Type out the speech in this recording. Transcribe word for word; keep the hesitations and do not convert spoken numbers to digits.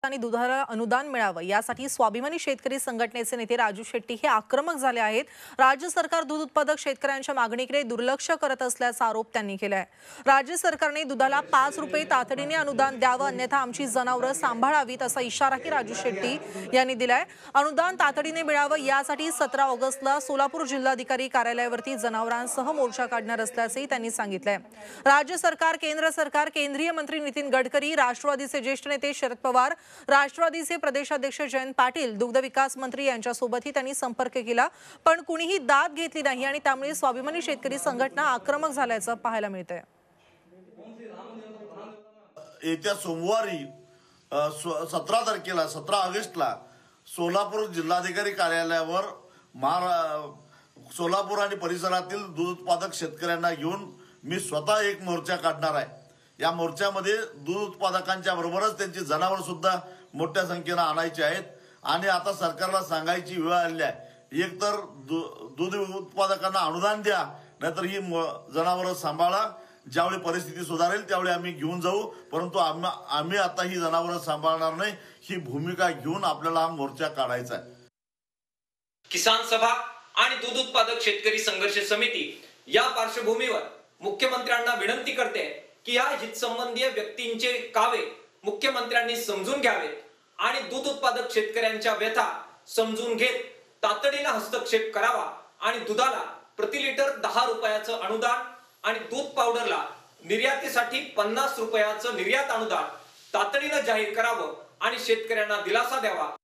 आणि दुधाला अनुदान मिळावं यासाठी स्वाभिमानी शेतकरी संघटनेचे नेते राजू शेट्टी हे आक्रमक झाले आहेत। राज्य सरकार दूध उत्पादक शेतकऱ्यांच्या मागणीकडे दुर्लक्ष करत असल्याचा आरोप त्यांनी केलाय। राज्य सरकारने दुधाला पाच रुपये तातडीने अनुदान द्यावं, अन्यथा आमची जनावरं सांभाळावीत असा इशाराही राजू शेट्टी यांनी दिलाय। अनुदान तातडीने मिळावं यासाठी सतरा ऑगस्टला सोलापूर जिल्हाधिकारी कार्यालयावरती जनावरांसह मोर्चा काढणार असल्याचंही त्यांनी सांगितलंय। राज्य सरकार, केंद्र सरकार, केंद्रीय मंत्री नितीन गडकरी, राष्ट्रवादीचे ज्येष्ठ नेते शरद पवार, राष्ट्रवादीचे प्रदेशाध्यक्ष जयंत पाटील, दुग्ध विकास मंत्री यांच्यासोबतही त्यांनी संपर्क केला, पण कुणीही दाद घेतली नाही आणि त्यामुळे स्वाभिमानी शेतकरी संघटना आक्रमक झाल्याचं पाहायला मिळतंय। येत्या सोमवारी सतरा तारखेला सतरा ऑगस्टला सोलापूर जिल्हाधिकारी कार्यालयावर सोलापूर आणि परिसरातील दूध उत्पादक शेतकऱ्यांना घेऊन मी स्वतः एक मोर्चा काढणार आहे। या मोर्चामध्ये दूध उत्पादकांच्या बरोबरच त्यांची जनावर सुद्धा मोठ्या संख्येने आणायची आहेत आणि आता सरकारला सांगायची वेळ आली आहे, एक तर दूध उत्पादकांना अनुदान द्या, नाहीतर ही जनावर सांभाळा। ज्यावेळी परिस्थिती सुधारेल त्यावेळी आम्ही घेऊन जाऊ, परंतु आम्ही आता ही जनावर सांभाळणार नाही, ही भूमिका घेऊन आपल्याला हा मोर्चा काढायचा आहे। किसान सभा आणि दूध उत्पादक शेतकरी संघर्ष समिती या पार्श्वभूमीवर मुख्यमंत्र्यांना विनंती करते की या हितसंबंधीय व्यक्तींचे कावे मुख्यमंत्र्यांनी समजून घ्यावेत आणि दूध उत्पादक शेतकऱ्यांच्या व्यथा समजून घेत तातडीने हस्तक्षेप करावा आणि दुधाला प्रति लिटर दहा रुपयाचं अनुदान आणि दूध पावडरला निर्यातीसाठी पन्नास रुपयाचं निर्यात अनुदान तातडीने जाहीर करावं आणि शेतकऱ्यांना दिलासा द्यावा।